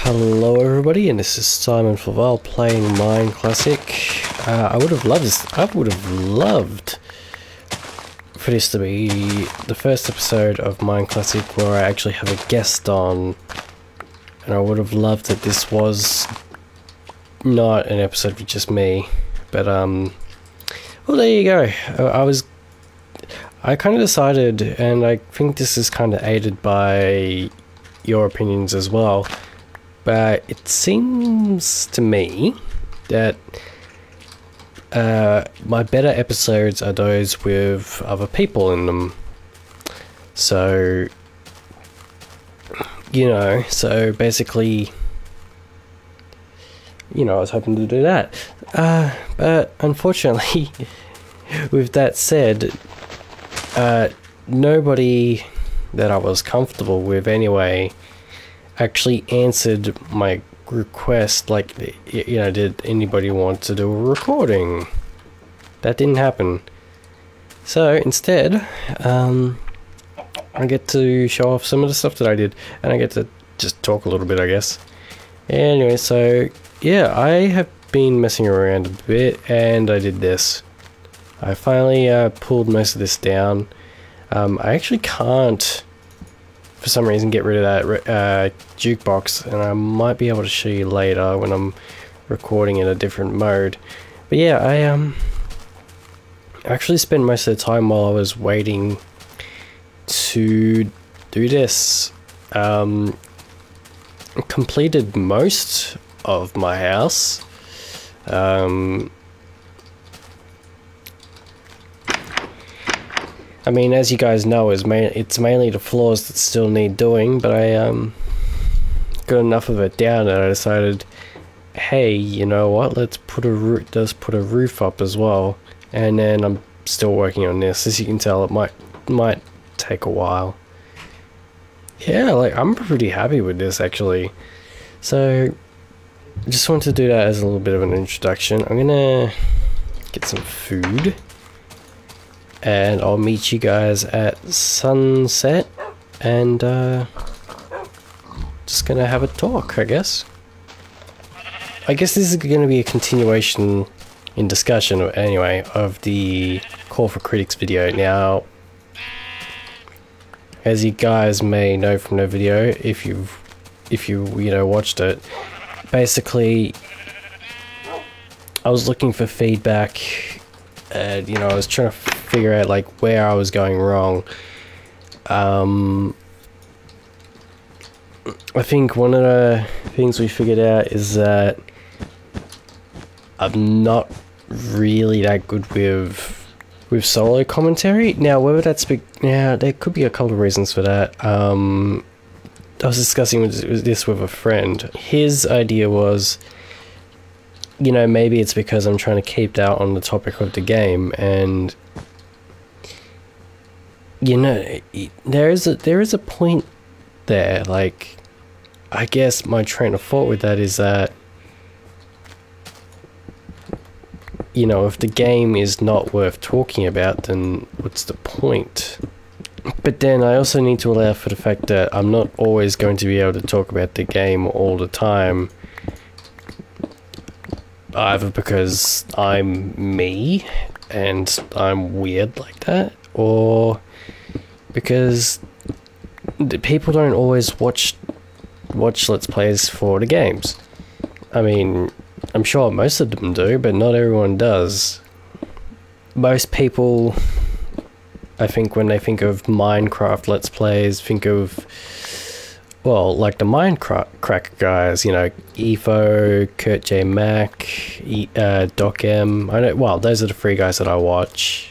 Hello everybody, and this is Simon Flavel playing Mineclassic. I would have loved this. I would have loved for this to be the first episode of Mineclassic where I actually have a guest on, and I would have loved that this was not an episode with just me. But well, there you go. I kind of decided, and I think this is kind of aided by your opinions as well. But it seems to me that my better episodes are those with other people in them. So, so basically, I was hoping to do that. But unfortunately, with that said, nobody that I was comfortable with anyway actually answered my request, like, did anybody want to do a recording? That didn't happen. So instead, I get to show off some of the stuff that I did, and I get to just talk a little bit, I guess. Anyway, so yeah, I have been messing around a bit, and I did this. I finally pulled most of this down. I actually can't, for some reason, get rid of that jukebox, and I might be able to show you later when I'm recording in a different mode. But yeah, I actually spent most of the time while I was waiting to do this, completed most of my house. I mean, as you guys know, it's mainly the floors that still need doing, but I got enough of it down that I decided, hey, you know what? Let's put a roof up as well. And then I'm still working on this. As you can tell, it might take a while. Yeah, like, I'm pretty happy with this actually. So I just wanted to do that as a little bit of an introduction. I'm gonna get some food, and I'll meet you guys at sunset, and just gonna have a talk, I guess. I guess this is gonna be a continuation in discussion, anyway, of the Call for Critics video. Now, as you guys may know from the video, if you watched it, basically I was looking for feedback, and I was trying to figure out like where I was going wrong. I think one of the things we figured out is that I'm not really that good with solo commentary. Now, whether that's there could be a couple of reasons for that. I was discussing this with a friend. His idea was, maybe it's because I'm trying to keep that on the topic of the game, and there is a point there. Like, I guess my train of thought with that is that, if the game is not worth talking about, then what's the point? But then I also need to allow for the fact that I'm not always going to be able to talk about the game all the time, either because I'm me and I'm weird like that, or because the people don't always watch Let's Plays for the games. I mean, I'm sure most of them do, but not everyone does. Most people, I think, when they think of Minecraft Let's Plays, think of, well, like the Minecraft guys, Efo, Kurt J. Mac, Doc M. Well, those are the three guys that I watch.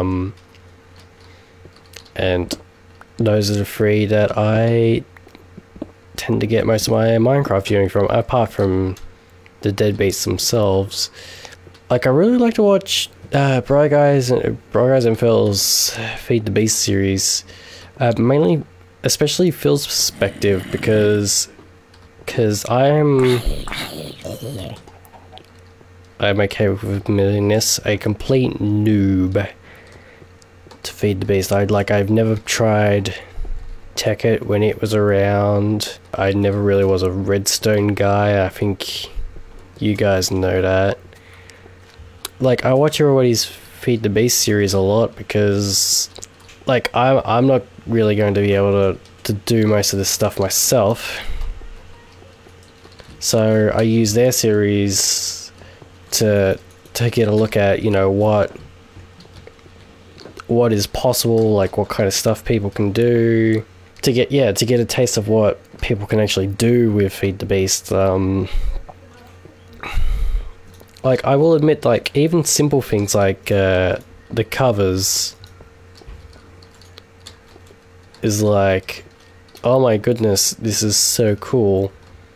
And those are the three that I tend to get most of my Minecraft viewing from, apart from the DeadBeats themselves. Like, I really like to watch Bro Guys and Phil's Feed the Beast series, mainly, especially Phil's perspective, because I'm okay with admitting this, a complete noob to Feed the Beast. I've never tried tech it when it was around. I never really was a redstone guy. I think you guys know that. Like, I watch everybody's Feed the Beast series a lot because, like, I'm not really going to be able to do most of this stuff myself. So I use their series to get a look at, you know, what is possible, like what kind of stuff people can do, to get a taste of what people can actually do with Feed the Beast. Like, I will admit, like, even simple things like the covers is like, oh my goodness, this is so cool.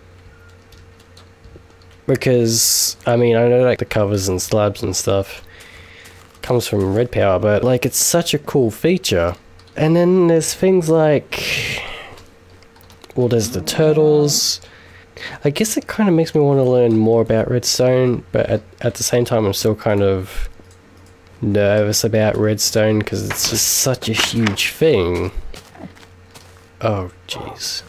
Because, I mean, I know, like, the covers and slabs and stuff comes from Red Power, but, like, it's such a cool feature. And then there's things like, well, there's the turtles. I guess it kind of makes me want to learn more about redstone, but at the same time I'm still kind of nervous about redstone because it's just such a huge thing. Oh, jeez.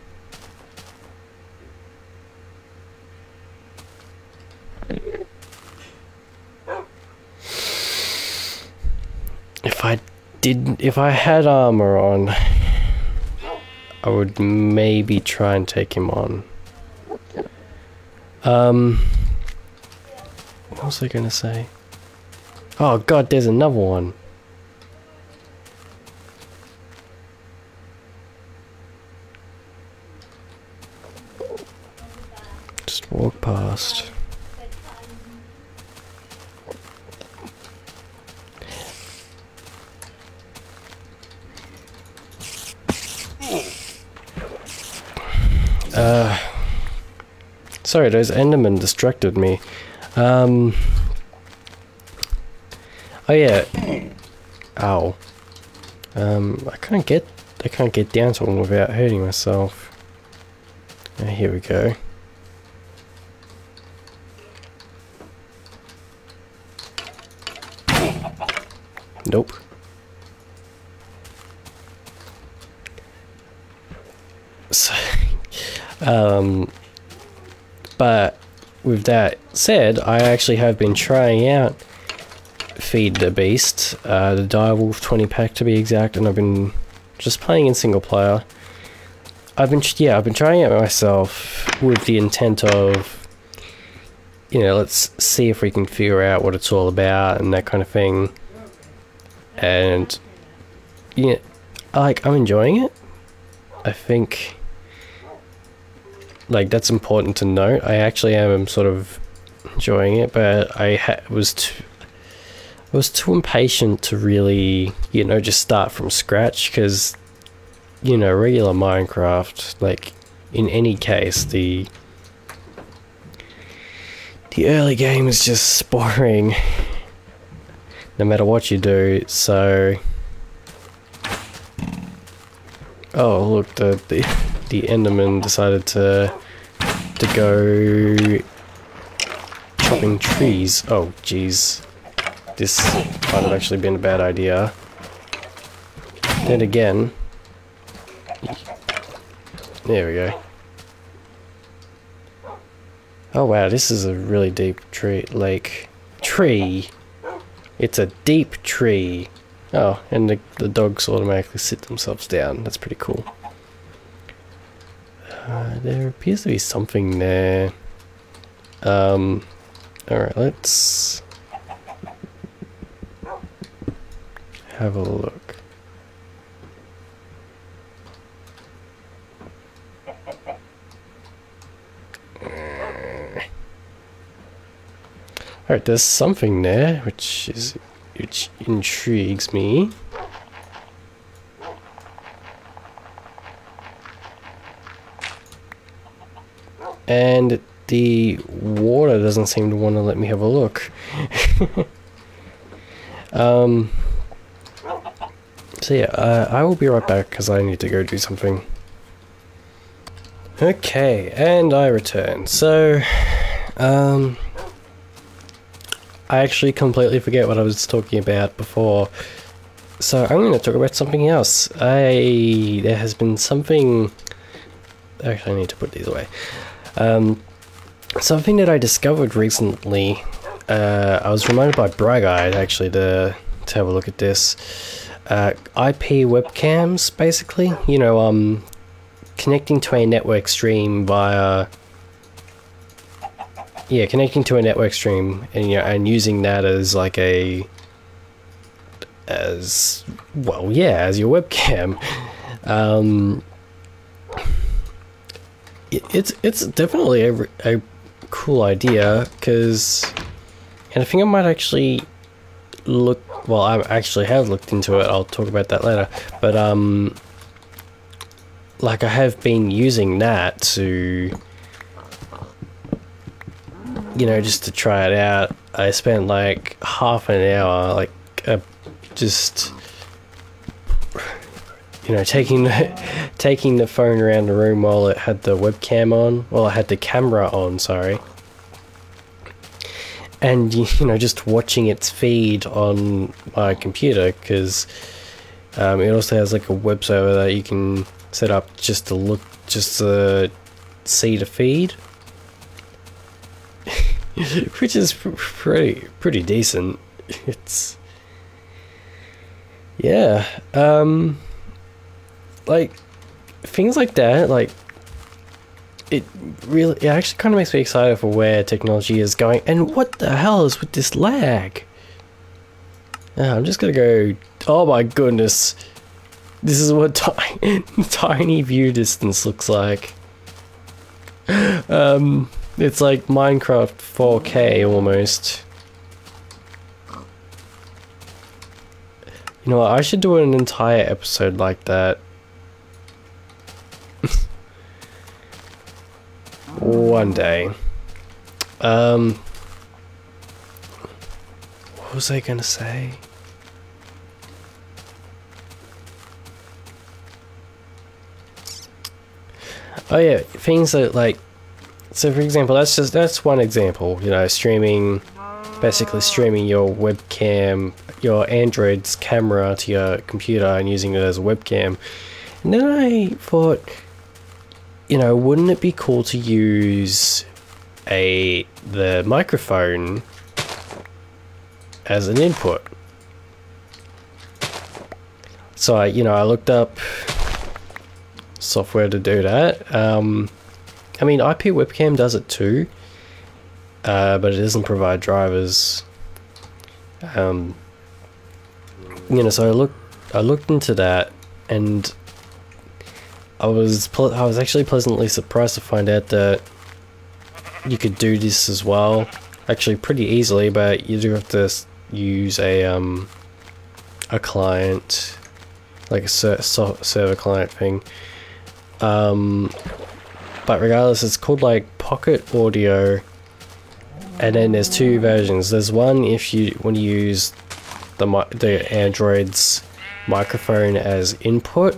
If I had armor on, I would maybe try and take him on. What was I gonna say? Oh god, there's another one. Just walk past. Sorry, those Endermen distracted me. Oh yeah. Ow. I can't get down to them without hurting myself. Here we go. Nope. So, but with that said, I actually have been trying out Feed the Beast, the Direwolf 20 pack to be exact, and I've been just playing in single player. I've been trying it myself with the intent of, you know, let's see if we can figure out what it's all about and that kind of thing. And yeah, like, I'm enjoying it. I think, like, that's important to note. I actually am sort of enjoying it, but I was too impatient to really, you know, just start from scratch, because, you know, regular Minecraft, like, in any case, the early game is just boring, no matter what you do. So, oh look, the Enderman decided to go chopping trees. Oh jeez, this might have actually been a bad idea. Then again, there we go. Oh wow, this is a really deep tree. It's a deep tree. Oh, and the dogs automatically sit themselves down. That's pretty cool. There appears to be something there. Alright, let's have a look. Alright, there's something there, which intrigues me. And the water doesn't seem to want to let me have a look. So yeah, I will be right back because I need to go do something. Okay, and I return. So, I actually completely forget what I was talking about before. So I'm going to talk about something else. There has been something. Actually, I need to put these away. Something that I discovered recently. I was reminded by Bry-Guide actually to have a look at this. IP webcams, basically. You know, connecting to a network stream via. Yeah, connecting to a network stream and and using that as like as your webcam. It's definitely a cool idea, and I think I might actually I actually have looked into it. I'll talk about that later, but like I have been using that to just to try it out. I spent like half an hour like just taking the phone around the room while it had the webcam on, it had the camera on, sorry, and just watching its feed on my computer, because it also has like a web server that you can set up just to see the feed, which is pretty decent. It's like things like that, like it actually kind of makes me excited for where technology is going. And what the hell is with this lag? I'm just gonna go, oh my goodness, this is what tiny view distance looks like. It's like Minecraft 4K almost. You know what, I should do an entire episode like that. One day. What was I gonna say? Oh yeah, things that like, so for example, that's one example, streaming, basically streaming your webcam, your Android's camera to your computer and using it as a webcam. And then I thought, wouldn't it be cool to use the microphone as an input? So I looked up software to do that. I mean, IP webcam does it too, but it doesn't provide drivers. So I looked into that, and I was actually pleasantly surprised to find out that you could do this as well, actually pretty easily, but you do have to use a client, like a server client thing. But regardless, it's called like Pocket Audio, and then there's two versions. There's one if you want to use the Android's microphone as input,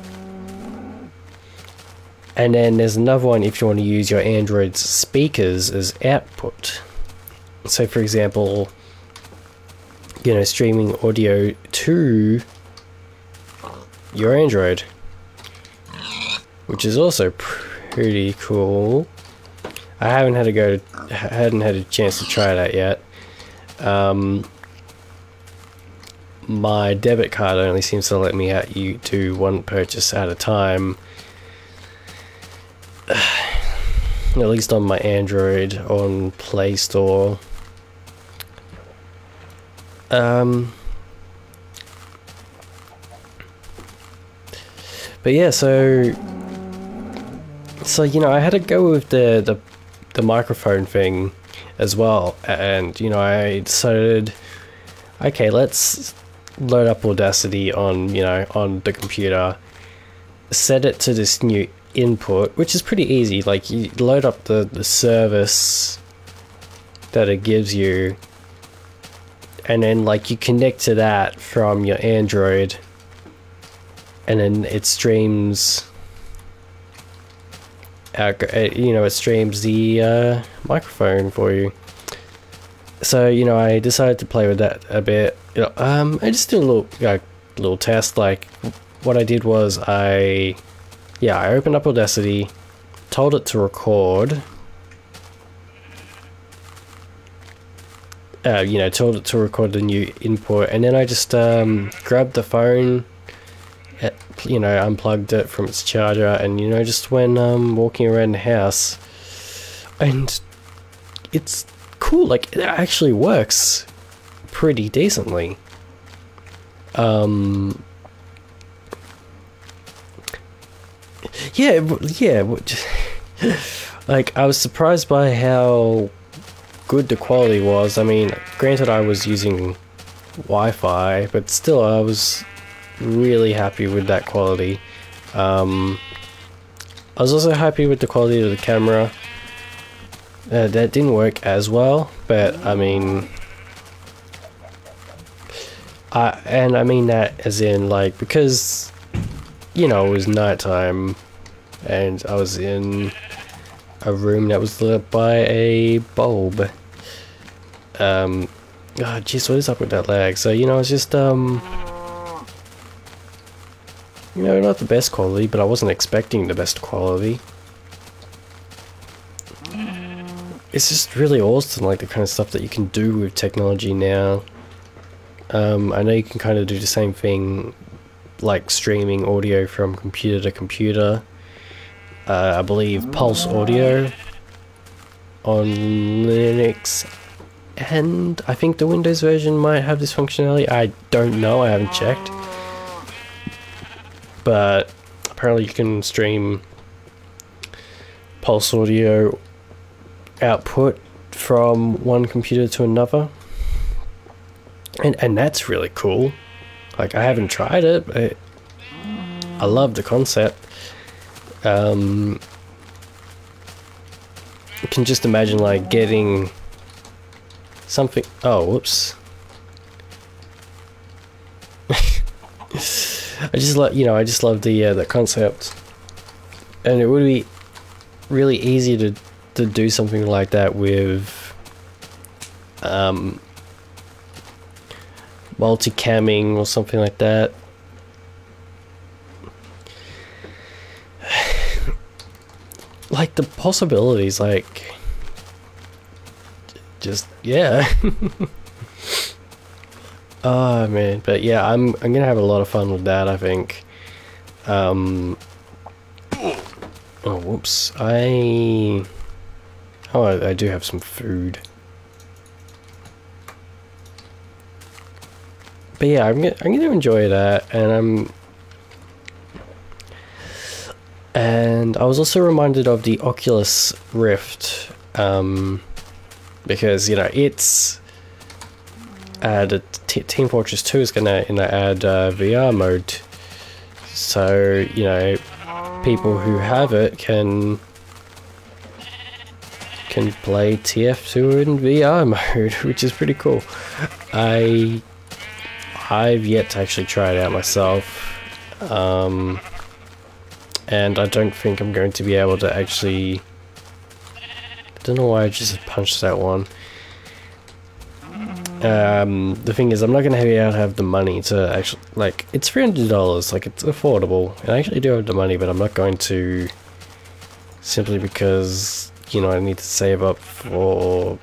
and then there's another one if you want to use your Android's speakers as output. So for example, streaming audio to your Android, which is also pretty cool. I hadn't had a chance to try that yet. My debit card only seems to let me do one purchase at a time, at least on my Android on Play Store. But yeah, so I had to go with the microphone thing as well, and I decided, okay, let's load up Audacity on on the computer, set it to this new input, which is pretty easy. Like, you load up the service that it gives you, and then like you connect to that from your Android, and then it streams it streams the microphone for you. So I decided to play with that a bit. I just do a little little test. Like, what I did was I opened up Audacity, told it to record. Told it to record the new input, and then I just grabbed the phone, unplugged it from its charger, and just went walking around the house, and it's cool. Like, it actually works pretty decently. Like, I was surprised by how good the quality was. I mean, granted, I was using Wi-Fi, but still, I was really happy with that quality. I was also happy with the quality of the camera. That didn't work as well, but I mean, I mean that as in, like, because it was nighttime and I was in a room that was lit up by a bulb. Oh jeez, what is up with that lag? So it's just not the best quality, but I wasn't expecting the best quality. It's just really awesome, like, the kind of stuff that you can do with technology now. I know you can kind of do the same thing, like streaming audio from computer to computer. I believe Pulse Audio on Linux, and I think the Windows version might have this functionality. I don't know, I haven't checked. But apparently you can stream Pulse Audio output from one computer to another. And that's really cool. Like, I haven't tried it, but I love the concept. You can just imagine, like, getting something. Oh, whoops. I just love the concept, and it would be really easy to do something like that with multicamming or something like that. Like, the possibilities, like, just, yeah. Oh man, but yeah, I'm gonna have a lot of fun with that, I think. Oh, whoops. I do have some food. But yeah, I'm gonna enjoy that, and I was also reminded of the Oculus Rift, because it's the Team Fortress 2 is gonna add VR mode, so people who have it can play TF2 in VR mode, which is pretty cool. I've yet to actually try it out myself, and I don't think I'm going to be able to actually. I don't know why I just punched that one. The thing is, I'm not going to be able to have the money to actually, like, it's $300, like, it's affordable, and I actually do have the money, but I'm not going to, simply because, I need to save up for,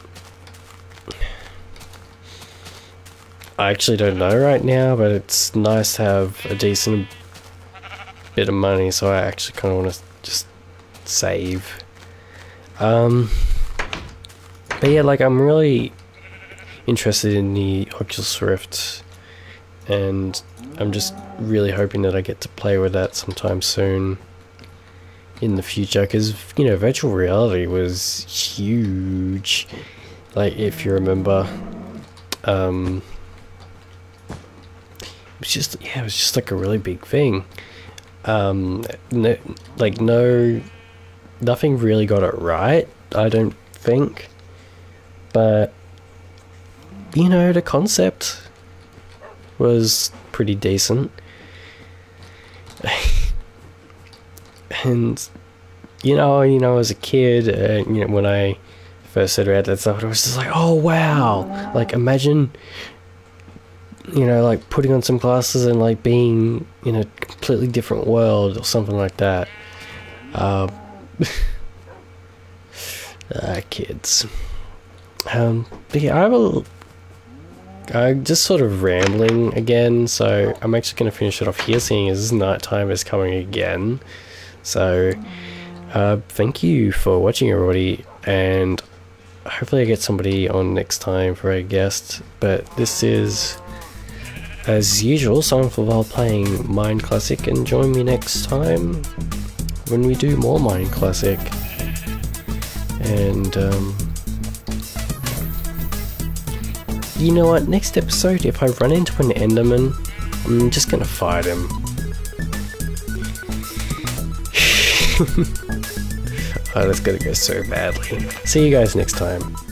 I actually don't know right now, but it's nice to have a decent bit of money, so I actually kind of want to just save. But yeah, like, I'm really interested in the Oculus Rift, and I'm just really hoping that I get to play with that sometime soon in the future, because virtual reality was huge, like, if you remember. It was just like a really big thing. Nothing really got it right, I don't think, but the concept was pretty decent. And as a kid, when I first heard about that stuff, I was just like, oh wow, like, imagine you know, like putting on some glasses and like being in a completely different world or something like that. Kids. But yeah, I'm just sort of rambling again, so I'm actually going to finish it off here, seeing as nighttime is coming again. So, thank you for watching, everybody, and hopefully I get somebody on next time for a guest. But this is, as usual, Someone for while playing Mineclassic, and join me next time when we do more Mineclassic. And you know what, next episode, if I run into an Enderman, I'm just gonna fight him. Oh, that's gonna go so badly. See you guys next time.